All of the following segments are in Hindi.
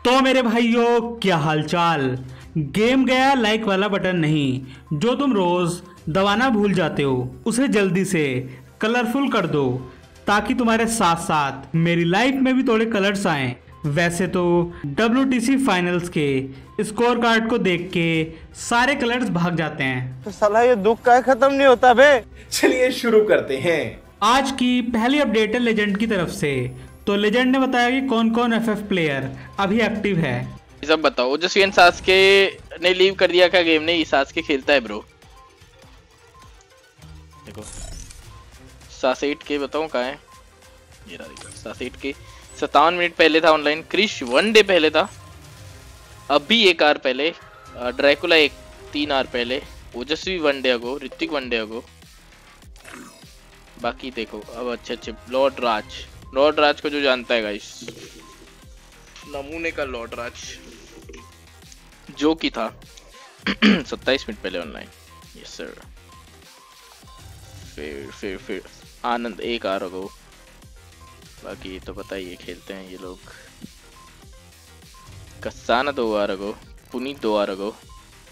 तो मेरे भाइयों, क्या हालचाल। गेम गया लाइक वाला बटन नहीं, जो तुम रोज दबाना भूल जाते हो उसे जल्दी से कलरफुल कर दो, ताकि तुम्हारे साथ साथ मेरी लाइफ में भी थोड़े कलर्स आएं। वैसे तो WTC फाइनल्स के स्कोर कार्ड को देख के सारे कलर्स भाग जाते हैं, तो साला ये दुख का खत्म नहीं होता बे। चलिए शुरू करते हैं। आज की पहली अपडेट है लेजेंड की तरफ से। तो लेजेंड ने बताया कि कौन कौन FF प्लेयर अभी एक्टिव है। सब बताओ। ओजस्वी सास्के ने लीव कर दिया क्या गेम? नहीं, सास्के खेलता है ब्रो। देखो सासेट के बताऊं कहाँ है, ये रहा देखो। सासेट के 57 मिनट पहले था ऑनलाइन। क्रिश 1 डे पहले था, अभी 1 आवर पहले। ड्रैकुला 3 आवर पहले। Ojaswi 1 day ago. Hrithik 1 day ago. बाकी देखो अब अच्छे लॉर्ड राज को जो जानता है गाइस, नमूने का लॉर्ड राज जो कि था 27 मिनट पहले ऑनलाइन। Yes sir. फिर आनंद 1 आवर अगो। बाकी तो पता ही है खेलते हैं ये लोग। Kasana 2 hour ago. Puneet 2 hour ago.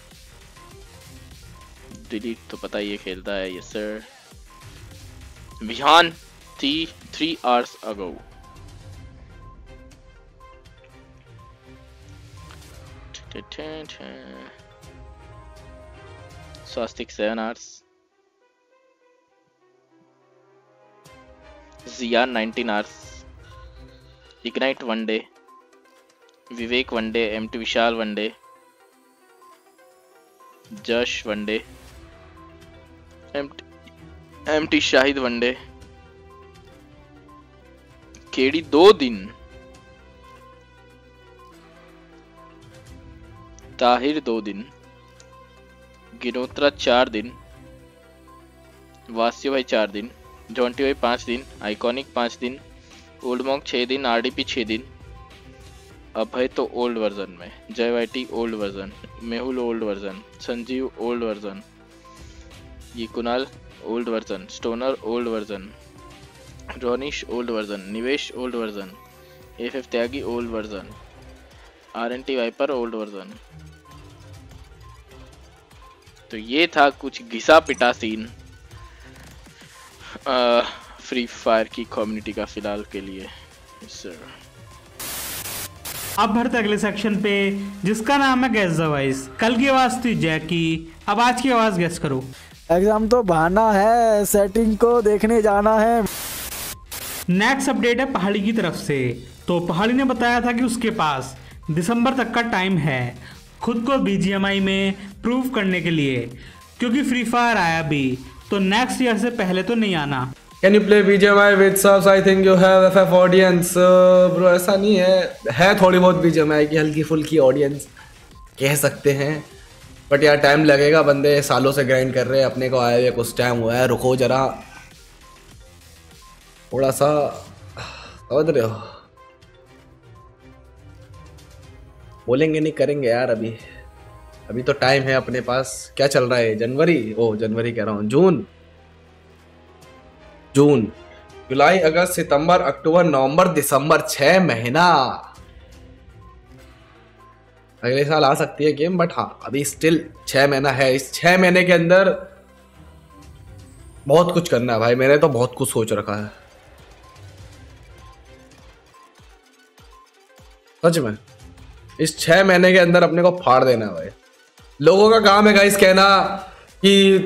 Delete तो पता ही है खेलता है। Yes sir. Vihaan 3 hours ago. Swastik 7 hours. Jiyan 19 hours. Ignite 1 day. Vivek 1 day. MT Vishal 1 day. Jash 1 day. MT Shahid 1 day. KD 2 दिन। ताहिर 2 दिन। गिनोत्रा 4 दिन। वास्य भाई 4 दिन। जॉन्टी भाई 5 दिन। आइकॉनिक 5 दिन। ओल्ड मॉन्क 6 दिन। RDP 6 दिन। अभय तो ओल्ड वर्जन में। Jay YT old version. Mehul old version. Sanjeev old version. ये Kunal old version. Stoner old version. Ronish old version. Nivesh old version. FF Tyagi old version. RNT viper old version. तो ये था कुछ घिसा पिटा सीन फ्री फायर की कम्युनिटी का फिलहाल के लिए। सर अब बढ़ते अगले सेक्शन पे, जिसका नाम है गैस द वॉइस। कल की आवाज थी जैकी, अब आज की आवाज गैस करो। एग्जाम तो बहाना है, सेटिंग को देखने जाना है। नेक्स्ट अपडेट है पहाड़ी की तरफ से। तो पहाड़ी ने बताया था कि उसके पास दिसंबर तक का टाइम है खुद को BGMI में प्रूव करने के लिए, क्योंकि फ्री फायर आया भी तो नेक्स्ट ईयर से पहले तो नहीं आना। Can you play BGMI with subs? I think you have FF audience. Bro ऐसा नहीं है थोड़ी बहुत BGMI की हल्की फुल्की ऑडियंस कह सकते हैं, बट यार टाइम लगेगा। बंदे सालों से ग्राइंड कर रहे हैं, अपने को आए हुए कुछ टाइम हुआ है। रुको जरा, थोड़ा सा समझ रहे हो। बोलेंगे नहीं करेंगे यार। अभी तो टाइम है अपने पास। क्या चल रहा है? जनवरी कह रहा हूँ, जून जुलाई अगस्त सितंबर अक्टूबर नवंबर दिसंबर 6 महीना। अगले साल आ सकती है गेम, बट हाँ अभी स्टिल 6 महीना है। इस 6 महीने के अंदर बहुत कुछ करना है भाई। मैंने तो बहुत कुछ सोच रखा है सच में। इस 6 महीने के अंदर अपने को फाड़ देना है भाई। लोगों का काम है गाइस कहना कि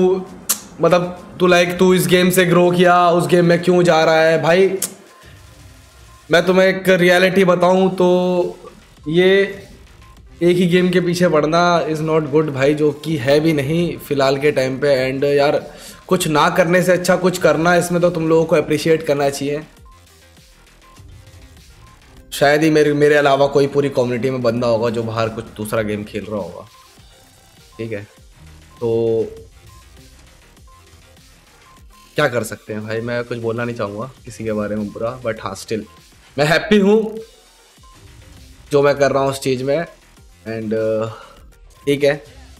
तू इस गेम से ग्रो किया, उस गेम में क्यों जा रहा है। भाई मैं तुम्हें एक रियलिटी बताऊं तो ये एक ही गेम के पीछे पड़ना इज़ नॉट गुड भाई, जो कि है भी नहीं फिलहाल के टाइम पे। एंड यार कुछ ना करने से अच्छा कुछ करना, इसमें तो तुम लोगों को अप्रिशिएट करना चाहिए। शायद ही मेरे अलावा कोई पूरी कम्युनिटी में बंदा होगा जो बाहर कुछ दूसरा गेम खेल रहा होगा। ठीक है, तो क्या कर सकते हैं भाई। मैं कुछ बोलना नहीं चाहूँगा किसी के बारे में बुरा, बट हाँ स्टिल मैं हैप्पी हूँ जो मैं कर रहा हूँ उस चीज़ में। एंड ठीक है,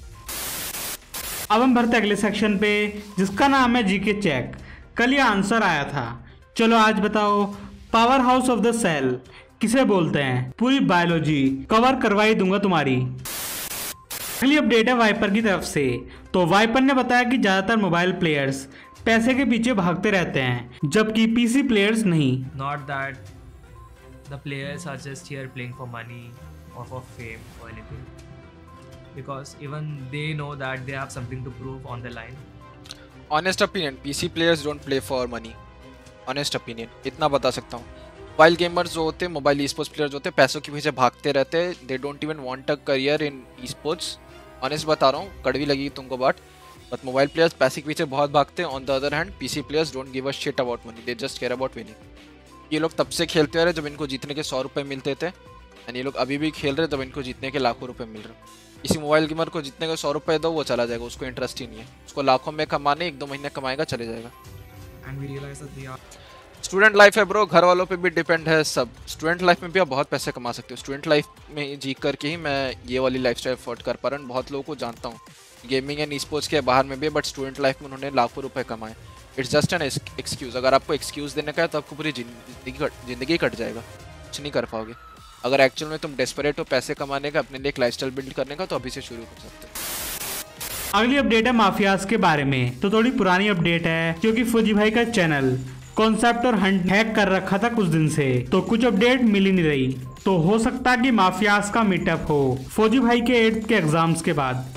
अब हम बढ़ते अगले सेक्शन पे, जिसका नाम है GK चेक। कल ये आंसर आया था। चलो आज बताओ, power house of the cell किसे बोलते हैं, पूरी बायोलॉजी कवर करवा ही दूंगा तुम्हारी। अगली अपडेट है वाइपर की तरफ से। तो वाइपर ने बताया कि ज्यादातर मोबाइल प्लेयर्स पैसे के पीछे भागते रहते हैं, जबकि पीसी प्लेयर्स नहीं। Not that the players are just here playing for money or for fame or anything, because even they know that they have something to prove on the line. Honest opinion, PC players don't play for money. Honest opinion इतना बता सकता हूँ। मोबाइल गेमर्स जो होते हैं, मोबाइल ई स्पोर्ट्स प्लेयर्स जो होते हैं, पैसों के पीछे भागते रहते हैं। They don't even want a career in e sports. Honest बता रहा हूँ, कड़वी लगेगी तुमको बात, बट मोबाइल प्लेयर्स पैसे के पीछे बहुत भागते हैं। On the other hand PC players don't give a shit about money, they just care about winning. ये लोग तब से खेलते रहे जब इनको जीतने के 100 रुपये मिलते थे, एंड ये लोग अभी भी खेल रहे जब इनको जीतने के लाखों रुपये मिल रहे। किसी मोबाइल गेमर को जितने को 100 रुपये दो वो चला जाएगा, उसको इंटरेस्ट ही नहीं है। उसको लाखों में कमाने 1-2 महीने कमाएगा, चले जाएगा। And we realize that they are student life है ब्रो, घर वालों पे भी डिपेंड है सब। स्टूडेंट लाइफ में भी आप बहुत पैसे कमा सकते हो। स्टूडेंट लाइफ में जी करके ही मैं ये वाली लाइफस्टाइल अफोर्ड कर पा रहा हूँ। बहुत लोगों को जानता हूँ गेमिंग एंड ई स्पोर्ट्स के बाहर में भी, बट स्टूडेंट लाइफ में उन्होंने लाखों रुपए कमाए। It's just an excuse. अगर आपको एक्सक्यूज़ देने का है तो आपको पूरी जिंदगी कट जाएगा, कुछ नहीं कर पाओगे। अगर एक्चुअल में तुम डेस्परेट हो पैसे कमाने का, अपने लिए एक लाइफस्टाइल बिल्ड करने का, तो अभी से शुरू कर सकते हो। अगली अपडेट है माफियाज के बारे में। तो थोड़ी पुरानी अपडेट है, क्योंकि फौजी भाई का चैनल कॉन्सेप्ट और हंट हैक कर रखा था कुछ दिन से, तो कुछ अपडेट मिल ही नहीं रही। तो हो सकता है कि माफियाज का मीटअप हो फौजी भाई के 8th के एग्जाम्स के बाद।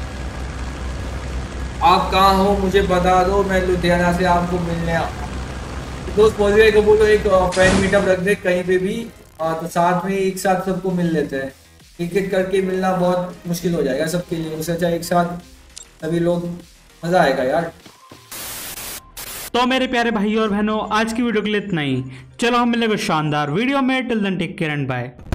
आप कहाँ हो मुझे बता दो, मैं लुधियाना से आपको मिलने दोस्त फौजी भाई को बोलो एक फ्रेंड मीटअप रख दे कहीं पे भी, तो साथ में एक साथ सबको मिल लेते हैं। टिकट करके मिलना बहुत मुश्किल हो जाएगा सबके लिए, उससे अच्छा एक साथ सभी लोग, मजा आएगा यार। तो मेरे प्यारे भाई और बहनों, आज की वीडियो के लिए इतना ही। चलो हम मिलेंगे शानदार वीडियो में। Till then take care and bye.